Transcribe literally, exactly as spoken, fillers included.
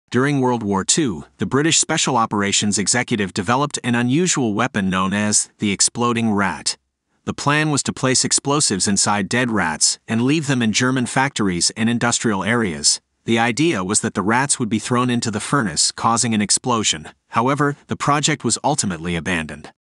During World War Two, the British Special Operations Executive developed an unusual weapon known as the exploding rat. The plan was to place explosives inside dead rats and leave them in German factories and industrial areas. The idea was that the rats would be thrown into the furnace, causing an explosion. However, the project was ultimately abandoned.